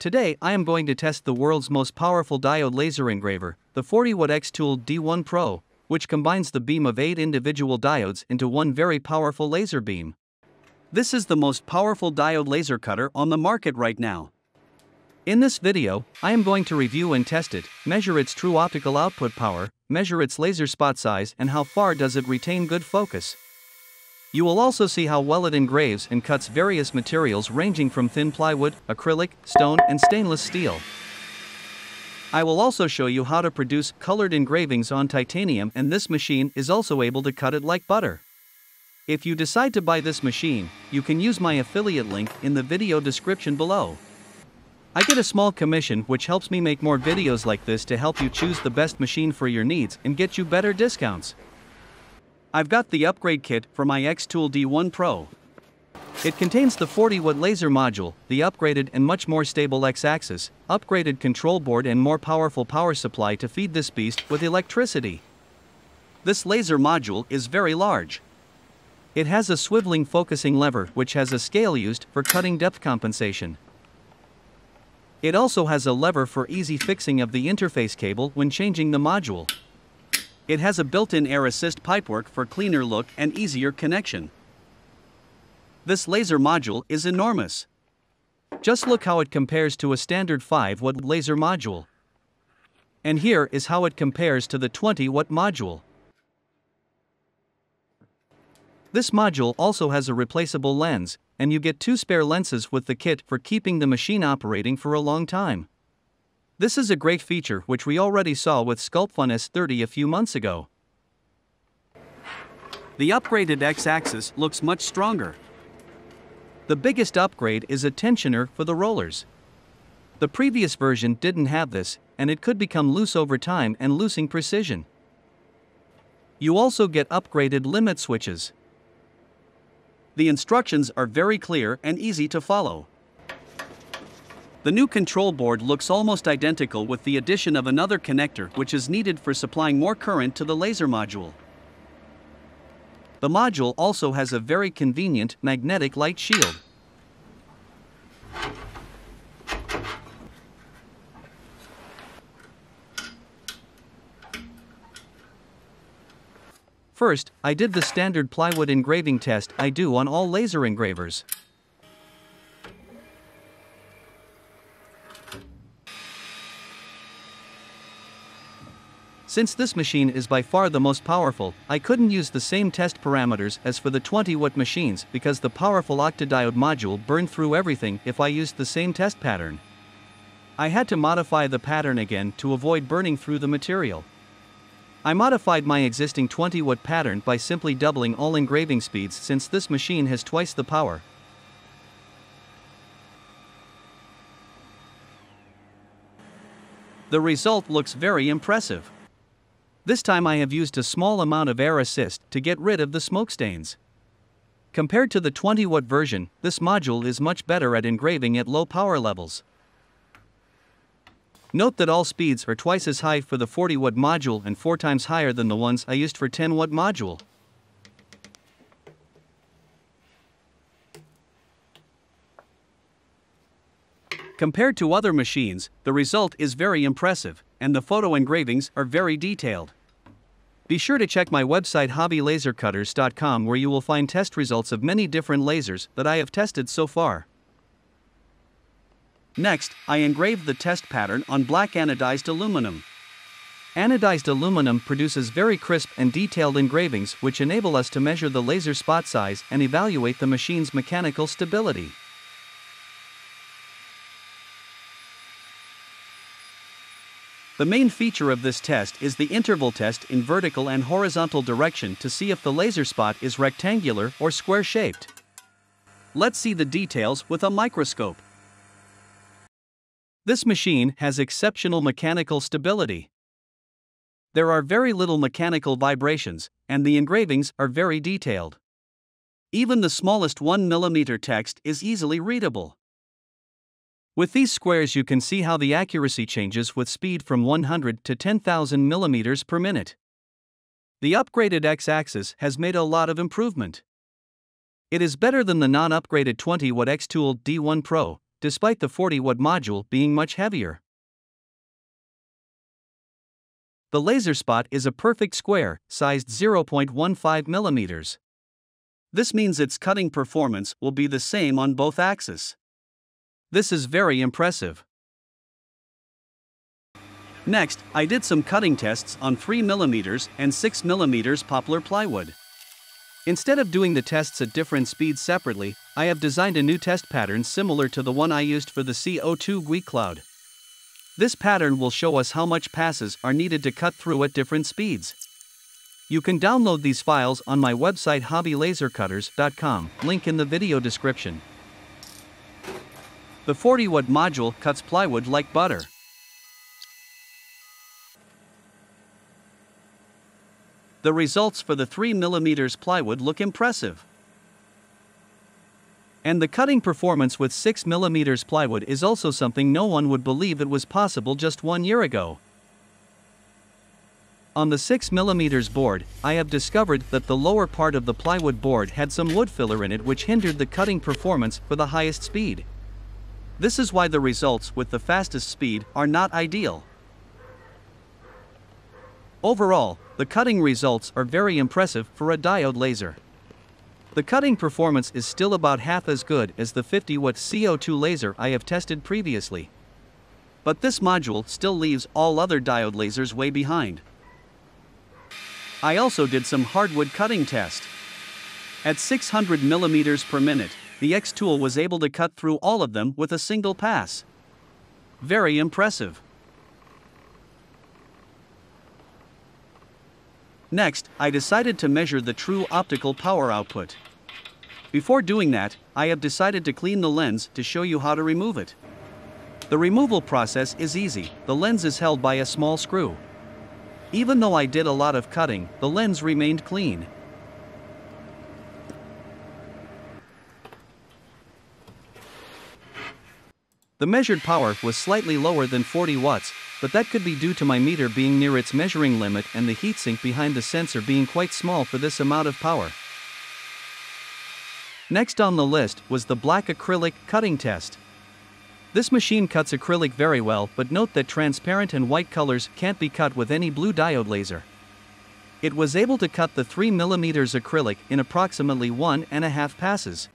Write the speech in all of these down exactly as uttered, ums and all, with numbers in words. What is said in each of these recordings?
Today I am going to test the world's most powerful diode laser engraver, the forty watt xTool D one Pro, which combines the beam of eight individual diodes into one very powerful laser beam. This is the most powerful diode laser cutter on the market right now. In this video, I am going to review and test it, measure its true optical output power, measure its laser spot size, and how far does it retain good focus. You will also see how well it engraves and cuts various materials ranging from thin plywood, acrylic, stone, and stainless steel. I will also show you how to produce colored engravings on titanium, and this machine is also able to cut it like butter. If you decide to buy this machine, you can use my affiliate link in the video description below. I get a small commission which helps me make more videos like this to help you choose the best machine for your needs and get you better discounts. I've got the upgrade kit for my xTool D one Pro. It contains the forty watt laser module, the upgraded and much more stable X-axis, upgraded control board, and more powerful power supply to feed this beast with electricity. This laser module is very large. It has a swiveling focusing lever which has a scale used for cutting depth compensation. It also has a lever for easy fixing of the interface cable when changing the module. It has a built-in air assist pipework for cleaner look and easier connection. This laser module is enormous. Just look how it compares to a standard five watt laser module. And here is how it compares to the twenty watt module. This module also has a replaceable lens, and you get two spare lenses with the kit for keeping the machine operating for a long time. This is a great feature which we already saw with Sculptfun S thirty a few months ago. The upgraded X-axis looks much stronger. The biggest upgrade is a tensioner for the rollers. The previous version didn't have this, and it could become loose over time and losing precision. You also get upgraded limit switches. The instructions are very clear and easy to follow. The new control board looks almost identical with the addition of another connector which is needed for supplying more current to the laser module. The module also has a very convenient magnetic light shield. First, I did the standard plywood engraving test I do on all laser engravers. Since this machine is by far the most powerful, I couldn't use the same test parameters as for the twenty watt machines because the powerful Octa-diode module burned through everything if I used the same test pattern. I had to modify the pattern again to avoid burning through the material. I modified my existing twenty watt pattern by simply doubling all engraving speeds since this machine has twice the power. The result looks very impressive. This time I have used a small amount of air assist to get rid of the smoke stains. Compared to the twenty watt version, this module is much better at engraving at low power levels. Note that all speeds are twice as high for the forty watt module and four times higher than the ones I used for ten watt module. Compared to other machines, the result is very impressive, and the photo engravings are very detailed. Be sure to check my website hobby laser cutters dot com where you will find test results of many different lasers that I have tested so far. Next, I engraved the test pattern on black anodized aluminum. Anodized aluminum produces very crisp and detailed engravings which enable us to measure the laser spot size and evaluate the machine's mechanical stability. The main feature of this test is the interval test in vertical and horizontal direction to see if the laser spot is rectangular or square-shaped. Let's see the details with a microscope. This machine has exceptional mechanical stability. There are very little mechanical vibrations, and the engravings are very detailed. Even the smallest one millimeter text is easily readable. With these squares you can see how the accuracy changes with speed from one hundred to ten thousand millimeters per minute. The upgraded X-axis has made a lot of improvement. It is better than the non-upgraded twenty watt xTool D one Pro, despite the forty watt module being much heavier. The laser spot is a perfect square, sized zero point one five millimeters. This means its cutting performance will be the same on both axes. This is very impressive. Next, I did some cutting tests on three millimeter and six millimeter poplar plywood. Instead of doing the tests at different speeds separately, I have designed a new test pattern similar to the one I used for the C O two G U I cloud. This pattern will show us how much passes are needed to cut through at different speeds. You can download these files on my website hobby laser cutters dot com, link in the video description. The forty watt module cuts plywood like butter. The results for the three millimeter plywood look impressive. And the cutting performance with six millimeter plywood is also something no one would believe it was possible just one year ago. On the six millimeter board, I have discovered that the lower part of the plywood board had some wood filler in it which hindered the cutting performance for the highest speed. This is why the results with the fastest speed are not ideal. Overall, the cutting results are very impressive for a diode laser. The cutting performance is still about half as good as the fifty watt C O two laser I have tested previously. But this module still leaves all other diode lasers way behind. I also did some hardwood cutting test. At six hundred millimeters per minute, the xTool was able to cut through all of them with a single pass. Very impressive. Next, I decided to measure the true optical power output. Before doing that, I have decided to clean the lens to show you how to remove it. The removal process is easy. The lens is held by a small screw. Even though I did a lot of cutting, the lens remained clean. The measured power was slightly lower than forty watts, but that could be due to my meter being near its measuring limit and the heatsink behind the sensor being quite small for this amount of power. Next on the list was the black acrylic cutting test. This machine cuts acrylic very well, but note that transparent and white colors can't be cut with any blue diode laser. It was able to cut the three millimeter acrylic in approximately one and a half passes.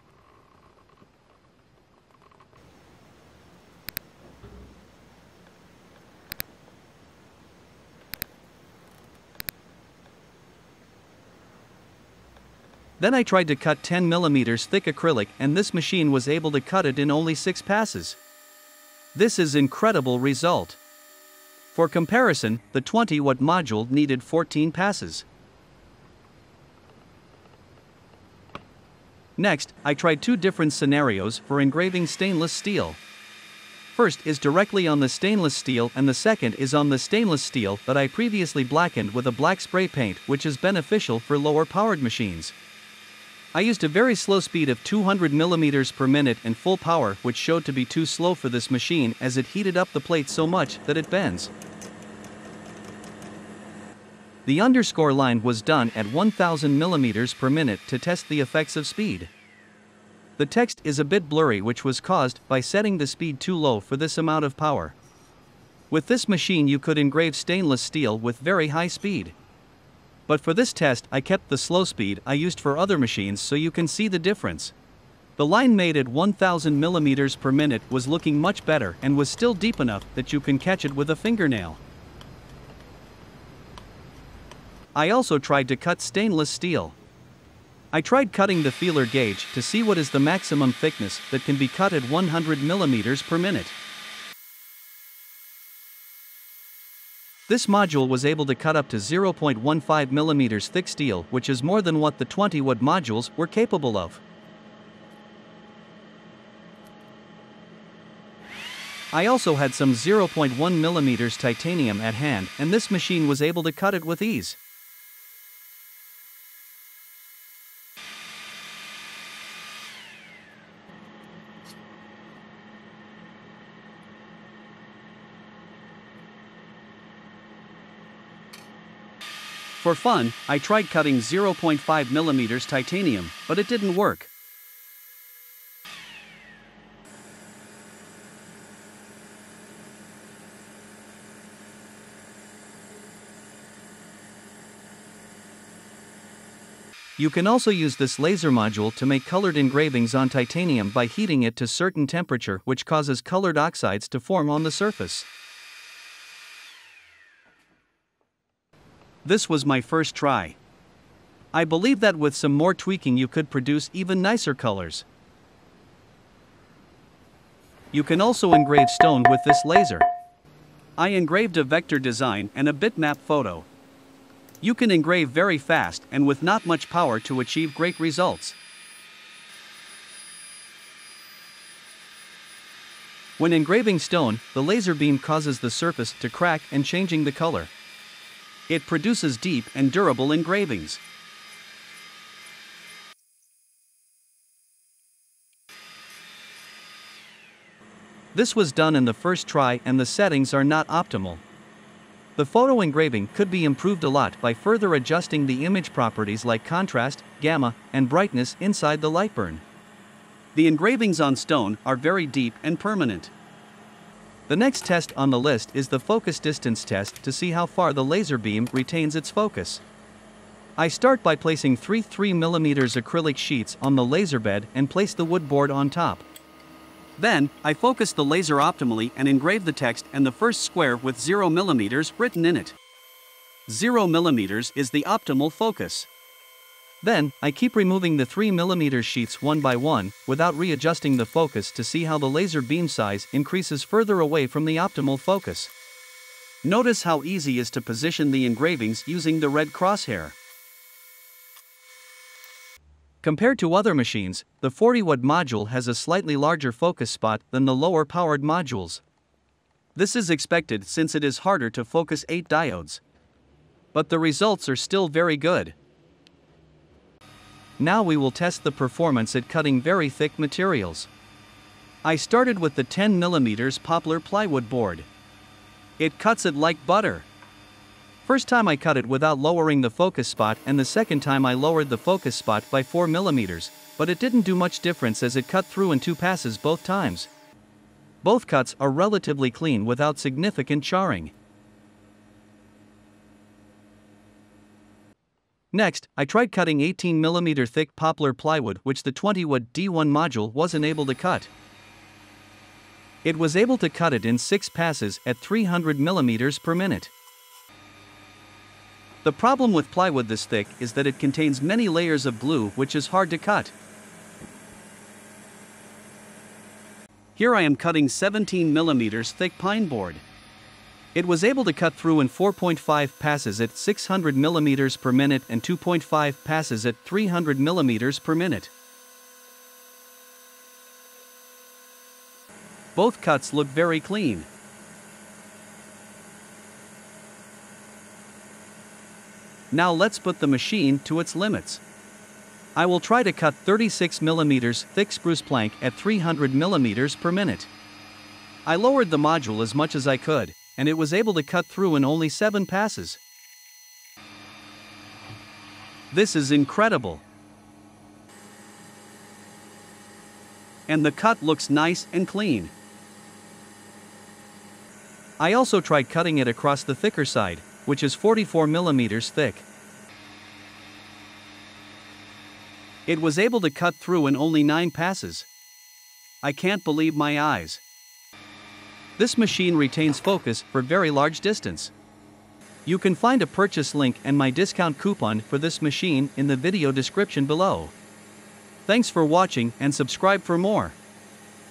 Then I tried to cut ten millimeter thick acrylic and this machine was able to cut it in only six passes. This is incredible result. For comparison, the twenty watt module needed fourteen passes. Next, I tried two different scenarios for engraving stainless steel. First is directly on the stainless steel and the second is on the stainless steel that I previously blackened with a black spray paint, which is beneficial for lower powered machines. I used a very slow speed of two hundred millimeters per minute and full power, which showed to be too slow for this machine as it heated up the plate so much that it bends. The underscore line was done at one thousand millimeters per minute to test the effects of speed. The text is a bit blurry, which was caused by setting the speed too low for this amount of power. With this machine you could engrave stainless steel with very high speed. But for this test I kept the slow speed I used for other machines so you can see the difference. The line made at one thousand millimeters per minute was looking much better and was still deep enough that you can catch it with a fingernail. I also tried to cut stainless steel. I tried cutting the feeler gauge to see what is the maximum thickness that can be cut at one hundred millimeters per minute. This module was able to cut up to zero point one five millimeters thick steel, which is more than what the twenty watt modules were capable of. I also had some zero point one millimeters titanium at hand, and this machine was able to cut it with ease. For fun, I tried cutting zero point five millimeters titanium, but it didn't work. You can also use this laser module to make colored engravings on titanium by heating it to certain temperature, which causes colored oxides to form on the surface. This was my first try. I believe that with some more tweaking you could produce even nicer colors. You can also engrave stone with this laser. I engraved a vector design and a bitmap photo. You can engrave very fast and with not much power to achieve great results. When engraving stone, the laser beam causes the surface to crack and changing the color. It produces deep and durable engravings. This was done in the first try and the settings are not optimal. The photo engraving could be improved a lot by further adjusting the image properties like contrast, gamma, and brightness inside the light burn. The engravings on stone are very deep and permanent. The next test on the list is the focus distance test to see how far the laser beam retains its focus. I start by placing three three millimeter acrylic sheets on the laser bed and place the wood board on top. Then, I focus the laser optimally and engrave the text and the first square with zero millimeters written in it. zero millimeters is the optimal focus. Then, I keep removing the three millimeter sheets one by one, without readjusting the focus to see how the laser beam size increases further away from the optimal focus. Notice how easy it is to position the engravings using the red crosshair. Compared to other machines, the forty watt module has a slightly larger focus spot than the lower powered modules. This is expected since it is harder to focus eight diodes. But the results are still very good. Now we will test the performance at cutting very thick materials. I started with the ten millimeter Poplar plywood board. It cuts it like butter. First time I cut it without lowering the focus spot, and the second time I lowered the focus spot by four millimeters, but it didn't do much difference as it cut through in two passes both times. Both cuts are relatively clean without significant charring. Next, I tried cutting eighteen millimeter thick poplar plywood, which the twenty watt D one module wasn't able to cut. It was able to cut it in six passes at three hundred millimeters per minute. The problem with plywood this thick is that it contains many layers of glue, which is hard to cut. Here I am cutting seventeen millimeter thick pine board. It was able to cut through in four point five passes at six hundred millimeters per minute and two point five passes at three hundred millimeters per minute. Both cuts look very clean. Now let's put the machine to its limits. I will try to cut thirty-six millimeter thick spruce plank at three hundred millimeters per minute. I lowered the module as much as I could, and it was able to cut through in only seven passes. This is incredible. And the cut looks nice and clean. I also tried cutting it across the thicker side, which is forty-four millimeters thick. It was able to cut through in only nine passes. I can't believe my eyes. This machine retains focus for very large distance. You can find a purchase link and my discount coupon for this machine in the video description below. Thanks for watching and subscribe for more.